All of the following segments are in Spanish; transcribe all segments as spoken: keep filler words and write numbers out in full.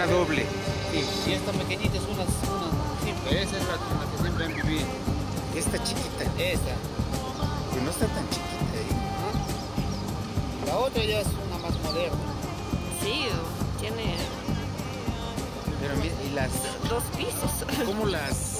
doble. Sí, y esta pequeñita es una, una simple, esa es la, la que siempre han vivido. Esta chiquita, Esta. que no está tan chiquita, ¿eh? La otra ya es una más moderna. Sí, tiene Pero mira, y las... dos pisos. ¿Cómo las...?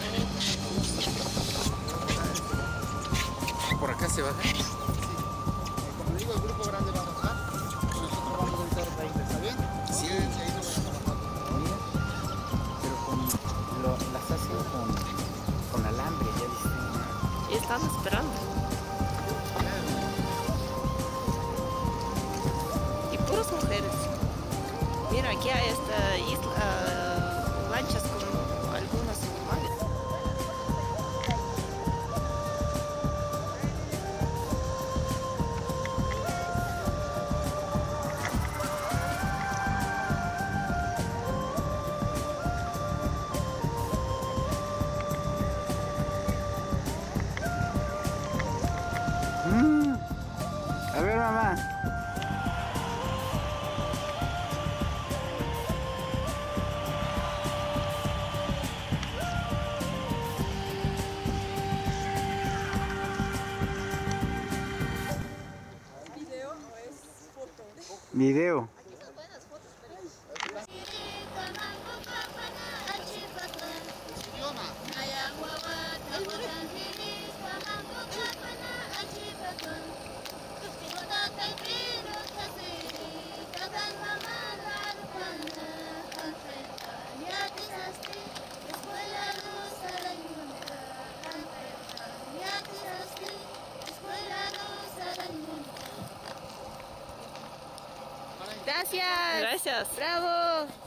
¿Por acá se baja? Sí. Como digo, el grupo grande va a bajar. Nosotros vamos a entrar ahí, ¿está bien? Sí. Y ahí no vamos a bajar. Mira, pero con... Lo, las hacen con, con alambre, ya viste. Y están esperando. Y puras mujeres. Mira, aquí hay esta isla, lanchas con algunos animales. Mm. A ver, mamá. ¿Video o es foto? Video. Gracias. Gracias. Bravo.